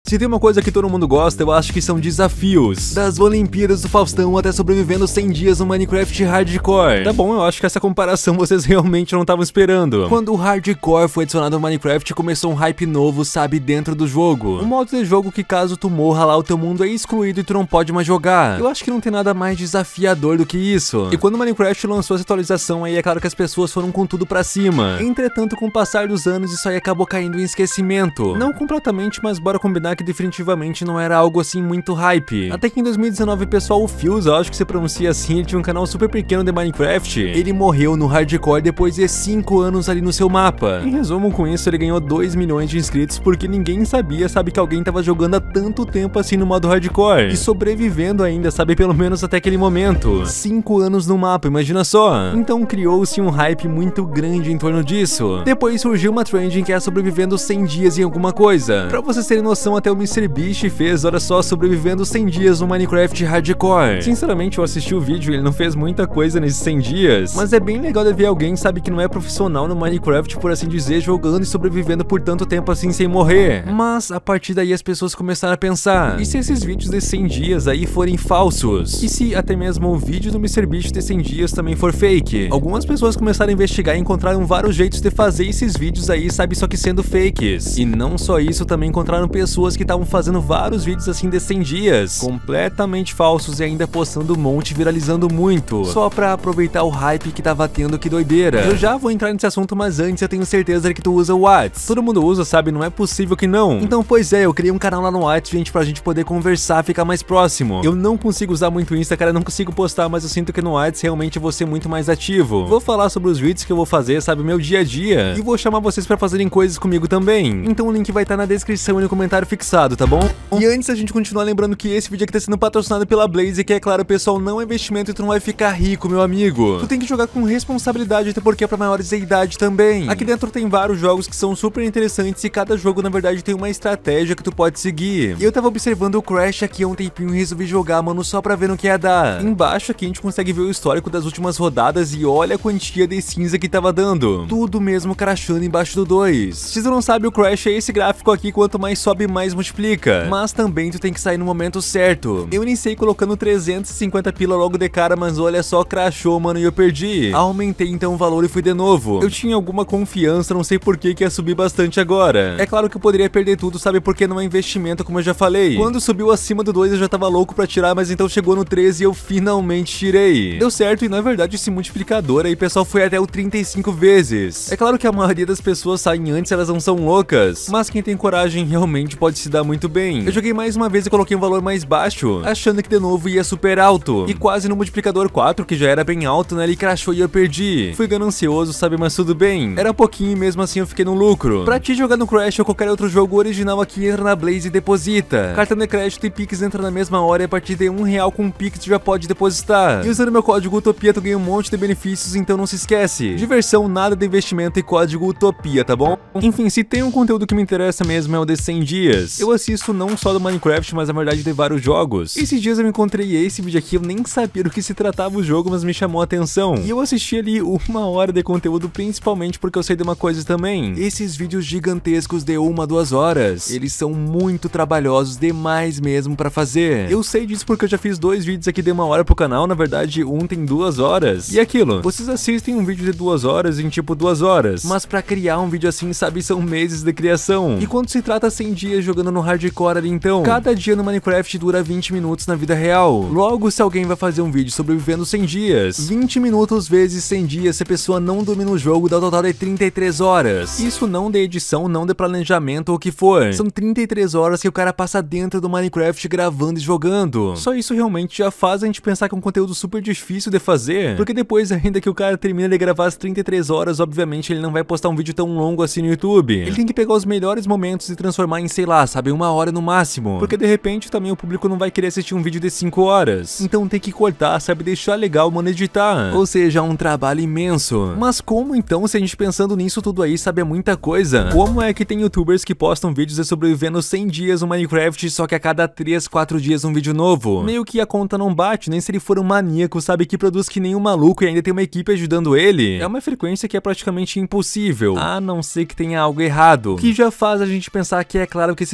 Se tem uma coisa que todo mundo gosta, eu acho que são desafios. Das Olimpíadas do Faustão até sobrevivendo 100 dias no Minecraft Hardcore. Tá bom, eu acho que essa comparação vocês realmente não estavam esperando. Quando o Hardcore foi adicionado no Minecraft, começou um hype novo, sabe, dentro do jogo. Um modo de jogo que caso tu morra lá, o teu mundo é excluído e tu não pode mais jogar. Eu acho que não tem nada mais desafiador do que isso. E quando o Minecraft lançou essa atualização aí, é claro que as pessoas foram com tudo pra cima. Entretanto, com o passar dos anos, isso aí acabou caindo em esquecimento. Não completamente, mas bora combinar que definitivamente não era algo assim muito hype. Até que em 2019, pessoal, o Fuse, eu acho que se pronuncia assim, ele tinha um canal super pequeno de Minecraft. Ele morreu no Hardcore depois de 5 anos ali no seu mapa. Em resumo, com isso, ele ganhou 2 milhões de inscritos porque ninguém sabia, sabe, que alguém tava jogando há tanto tempo assim no modo Hardcore. E sobrevivendo ainda, sabe, pelo menos até aquele momento. 5 anos no mapa, imagina só. Então criou-se um hype muito grande em torno disso. Depois surgiu uma trending que é sobrevivendo 100 dias em alguma coisa. Pra vocês terem noção, até o MrBeast fez, olha só, sobrevivendo 100 dias no Minecraft Hardcore. Sinceramente, eu assisti o vídeo e ele não fez muita coisa nesses 100 dias, mas é bem legal de ver alguém, sabe, que não é profissional no Minecraft, por assim dizer, jogando e sobrevivendo por tanto tempo assim sem morrer. Mas a partir daí as pessoas começaram a pensar, e se esses vídeos de 100 dias aí forem falsos? E se até mesmo o vídeo do MrBeast de 100 dias também for fake? Algumas pessoas começaram a investigar e encontraram vários jeitos de fazer esses vídeos aí, sabe, só que sendo fakes. E não só isso, também encontraram pessoas que estavam fazendo vários vídeos assim de 100 dias, completamente falsos e ainda postando um monte, viralizando muito, só pra aproveitar o hype que tava tendo, que doideira. Eu já vou entrar nesse assunto, mas antes eu tenho certeza que tu usa o Whats. Todo mundo usa, sabe, não é possível que não. Então, pois é, eu criei um canal lá no Whats, gente, pra gente poder conversar, ficar mais próximo. Eu não consigo usar muito Insta, cara, eu não consigo postar, mas eu sinto que no Whats realmente eu vou ser muito mais ativo. Vou falar sobre os vídeos que eu vou fazer, sabe, meu dia a dia, e vou chamar vocês pra fazerem coisas comigo também. Então o link vai estar na descrição e no comentário fixado, tá bom? E antes a gente continuar, lembrando que esse vídeo aqui tá sendo patrocinado pela Blaze, que é claro, pessoal, não é investimento e tu não vai ficar rico, meu amigo. Tu tem que jogar com responsabilidade, até porque é pra maiores de idade também. Aqui dentro tem vários jogos que são super interessantes e cada jogo, na verdade, tem uma estratégia que tu pode seguir. E eu tava observando o Crash aqui há um tempinho e resolvi jogar, mano, só pra ver no que ia dar. Embaixo aqui a gente consegue ver o histórico das últimas rodadas e olha a quantia de cinza que tava dando. Tudo mesmo crashando embaixo do 2. Se tu não sabe, o Crash é esse gráfico aqui, quanto mais sobe, mais multiplica. Mas também tu tem que sair no momento certo. Eu iniciei colocando 350 pila logo de cara, mas olha só, crashou, mano, e eu perdi. Aumentei então o valor e fui de novo. Eu tinha alguma confiança, não sei por que ia subir bastante agora. É claro que eu poderia perder tudo, sabe, porque não é investimento, como eu já falei. Quando subiu acima do 2 eu já tava louco pra tirar, mas então chegou no 13 e eu finalmente tirei. Deu certo e na verdade esse multiplicador aí, pessoal, foi até o 35 vezes. É claro que a maioria das pessoas saem antes, elas não são loucas, mas quem tem coragem realmente pode se dar muito bem. Eu joguei mais uma vez e coloquei um valor mais baixo, achando que de novo ia super alto, e quase no multiplicador 4, que já era bem alto, né, ele crashou e eu perdi. Fui ganancioso, sabe, mas tudo bem. Era pouquinho e mesmo assim eu fiquei no lucro. Pra te jogar no Crash ou qualquer outro jogo original aqui, entra na Blaze e deposita. Cartão de crédito e Pix entra na mesma hora e a partir de R$1 com Pix tu já pode depositar. E usando meu código Utopia tu ganha um monte de benefícios, então não se esquece. Diversão, nada de investimento e código Utopia, tá bom? Enfim, se tem um conteúdo que me interessa mesmo é o de 100 dias. Eu assisto não só do Minecraft, mas na verdade de vários jogos. Esses dias eu encontrei esse vídeo aqui, eu nem sabia do que se tratava o jogo, mas me chamou a atenção. E eu assisti ali 1 hora de conteúdo, principalmente porque eu sei de uma coisa também. Esses vídeos gigantescos de 1 a 2 horas, eles são muito trabalhosos demais mesmo pra fazer. Eu sei disso porque eu já fiz 2 vídeos aqui de 1 hora pro canal, na verdade um tem 2 horas. E aquilo, vocês assistem um vídeo de 2 horas em tipo 2 horas, mas pra criar um vídeo assim, sabe, são meses de criação. E quando se trata 100 dias jogando no Hardcore ali, então, cada dia no Minecraft dura 20 minutos na vida real. Logo, se alguém vai fazer um vídeo sobrevivendo 100 dias, 20 minutos vezes 100 dias, se a pessoa não dormir no jogo, dá um total de 33 horas. Isso não de edição, não de planejamento ou o que for. São 33 horas que o cara passa dentro do Minecraft gravando e jogando. Só isso realmente já faz a gente pensar que é um conteúdo super difícil de fazer, porque depois ainda que o cara termina de gravar as 33 horas, obviamente ele não vai postar um vídeo tão longo assim no YouTube. Ele tem que pegar os melhores momentos e transformar em, sei lá, sabe, 1 hora no máximo, porque de repente também o público não vai querer assistir um vídeo de 5 horas. Então tem que cortar, sabe, deixar legal, mano, editar. Ou seja, um trabalho imenso. Mas como então, se a gente pensando nisso tudo aí, sabe, é muita coisa. Como é que tem youtubers que postam vídeos de sobrevivendo 100 dias no Minecraft, só que a cada 3, 4 dias um vídeo novo? Meio que a conta não bate, nem se ele for um maníaco, sabe, que produz que nem um maluco e ainda tem uma equipe ajudando ele. É uma frequência que é praticamente impossível, a não ser que tenha algo errado, que já faz a gente pensar que é claro que esse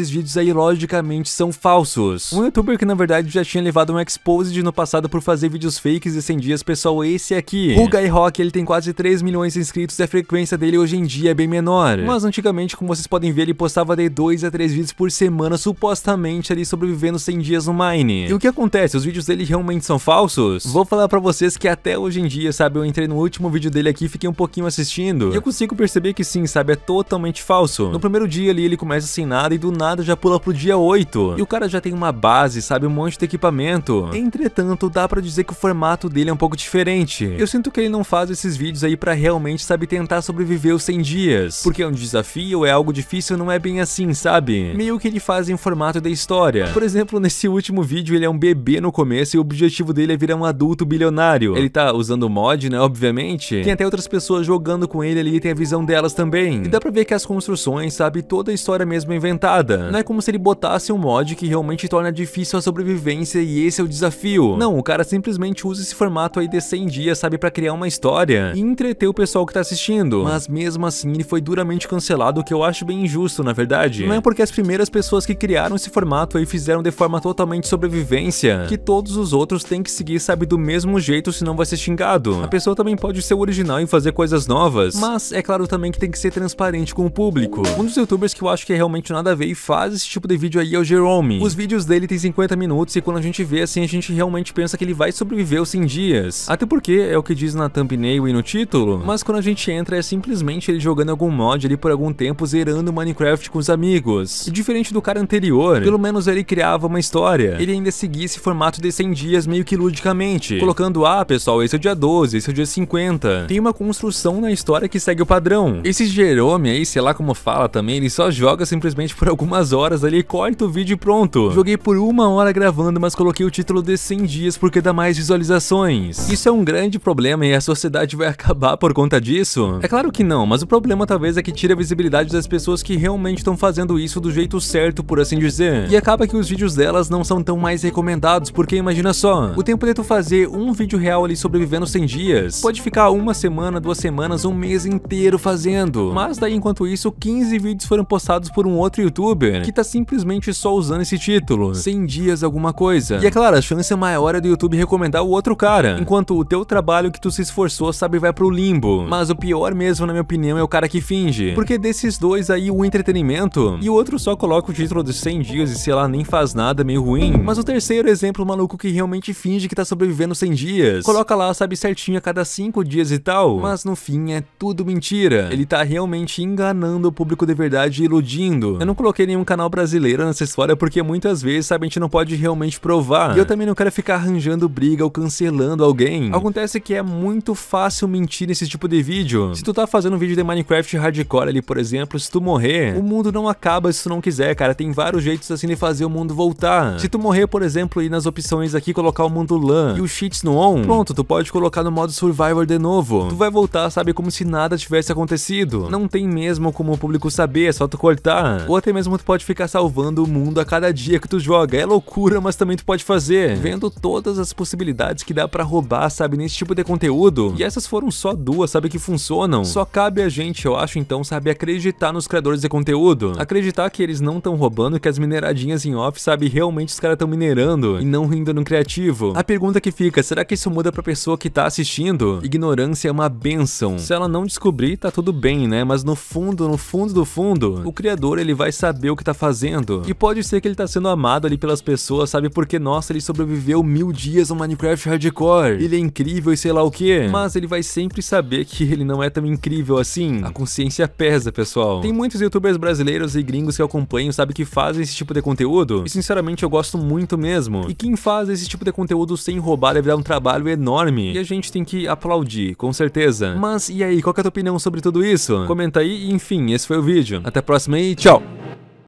esses vídeos aí logicamente são falsos. Um youtuber que na verdade já tinha levado um exposed no passado por fazer vídeos fakes de 100 dias, pessoal, esse aqui. O Guy Rock, ele tem quase 3 milhões de inscritos e a frequência dele hoje em dia é bem menor. Mas antigamente, como vocês podem ver, ele postava de 2 a 3 vídeos por semana, supostamente ali sobrevivendo 100 dias no Mine. E o que acontece? Os vídeos dele realmente são falsos? Vou falar pra vocês que até hoje em dia, sabe, eu entrei no último vídeo dele aqui, fiquei um pouquinho assistindo, e eu consigo perceber que sim, sabe, é totalmente falso. No primeiro dia ali, ele começa sem nada e do nada já pula pro dia 8. E o cara já tem uma base, sabe, um monte de equipamento. Entretanto, dá pra dizer que o formato dele é um pouco diferente. Eu sinto que ele não faz esses vídeos aí pra realmente, sabe, tentar sobreviver os 100 dias. Porque é um desafio, é algo difícil, não é bem assim, sabe? Meio que ele faz em formato da história. Por exemplo, nesse último vídeo, ele é um bebê no começo e o objetivo dele é virar um adulto bilionário. Ele tá usando mod, né, obviamente. Tem até outras pessoas jogando com ele ali e tem a visão delas também. E dá pra ver que as construções, sabe, toda a história mesmo é inventada. Não é como se ele botasse um mod que realmente torna difícil a sobrevivência e esse é o desafio. Não, o cara simplesmente usa esse formato aí de 100 dias, sabe, pra criar uma história e entreter o pessoal que tá assistindo. Mas mesmo assim, ele foi duramente cancelado, o que eu acho bem injusto, na verdade. Não é porque as primeiras pessoas que criaram esse formato aí fizeram de forma totalmente sobrevivência que todos os outros têm que seguir, sabe, do mesmo jeito, senão vai ser xingado. A pessoa também pode ser original e fazer coisas novas, mas é claro também que tem que ser transparente com o público. Um dos youtubers que eu acho que é realmente nada a ver e faz esse tipo de vídeo aí é o Jerome. Os vídeos dele tem 50 minutos e quando a gente vê assim, a gente realmente pensa que ele vai sobreviver os 100 dias. Até porque é o que diz na thumbnail e no título, mas quando a gente entra é simplesmente ele jogando algum mod ali por algum tempo, zerando Minecraft com os amigos. E diferente do cara anterior, pelo menos ele criava uma história. Ele ainda seguia esse formato de 100 dias meio que ludicamente, colocando, pessoal, esse é o dia 12, esse é o dia 50. Tem uma construção na história que segue o padrão. Esse Jerome aí, sei lá como fala também, ele só joga simplesmente por algumas horas ali, corta o vídeo e pronto. Joguei por 1 hora gravando, mas coloquei o título de 100 dias porque dá mais visualizações. Isso é um grande problema e a sociedade vai acabar por conta disso? É claro que não, mas o problema talvez é que tira a visibilidade das pessoas que realmente estão fazendo isso do jeito certo, por assim dizer. E acaba que os vídeos delas não são tão mais recomendados, porque imagina só, o tempo de tu fazer um vídeo real ali sobrevivendo 100 dias, pode ficar 1 semana, 2 semanas, 1 mês inteiro fazendo. Mas daí enquanto isso, 15 vídeos foram postados por um outro youtuber, que tá simplesmente só usando esse título, 100 dias alguma coisa. E é claro, a chance maior é do YouTube recomendar o outro cara, enquanto o teu trabalho que tu se esforçou, sabe, vai pro limbo. Mas o pior mesmo, na minha opinião, é o cara que finge. Porque desses dois aí, o entretenimento, e o outro só coloca o título de 100 dias e sei lá, nem faz nada, meio ruim. Mas o terceiro exemplo, o maluco que realmente finge que tá sobrevivendo 100 dias, coloca lá, sabe, certinho a cada 5 dias e tal, mas no fim é tudo mentira. Ele tá realmente enganando o público de verdade e iludindo. Eu não coloquei nenhum canal brasileiro nessa história porque muitas vezes, sabe, a gente não pode realmente provar. E eu também não quero ficar arranjando briga ou cancelando alguém. Acontece que é muito fácil mentir nesse tipo de vídeo. Se tu tá fazendo um vídeo de Minecraft hardcore ali, por exemplo, se tu morrer, o mundo não acaba se tu não quiser, cara. Tem vários jeitos assim de fazer o mundo voltar. Se tu morrer, por exemplo, ir nas opções aqui, colocar o mundo LAN e os cheats no on, pronto, tu pode colocar no modo Survivor de novo. Tu vai voltar, sabe, como se nada tivesse acontecido. Não tem mesmo como o público saber, é só tu cortar. Ou até mesmo tu pode ficar salvando o mundo a cada dia que tu joga. É loucura, mas também tu pode fazer. Vendo todas as possibilidades que dá pra roubar, sabe, nesse tipo de conteúdo. E essas foram só 2, sabe, que funcionam. Só cabe a gente, eu acho, então, sabe, acreditar nos criadores de conteúdo. Acreditar que eles não estão roubando, que as mineradinhas em off, sabe, realmente os caras estão minerando e não rindo no criativo. A pergunta que fica, será que isso muda pra pessoa que tá assistindo? Ignorância é uma bênção. Se ela não descobrir, tá tudo bem, né? Mas no fundo do fundo, o criador, ele vai saber o que tá fazendo. E pode ser que ele tá sendo amado ali pelas pessoas, sabe, porque, nossa, ele sobreviveu 1000 dias no Minecraft hardcore. Ele é incrível e sei lá o que. Mas ele vai sempre saber que ele não é tão incrível assim. A consciência pesa, pessoal. Tem muitos youtubers brasileiros e gringos que eu acompanho, sabe, que fazem esse tipo de conteúdo. E sinceramente eu gosto muito mesmo. E quem faz esse tipo de conteúdo sem roubar deve dar um trabalho enorme. E a gente tem que aplaudir, com certeza. Mas e aí, qual que é a tua opinião sobre tudo isso? Comenta aí e enfim, esse foi o vídeo. Até a próxima e tchau!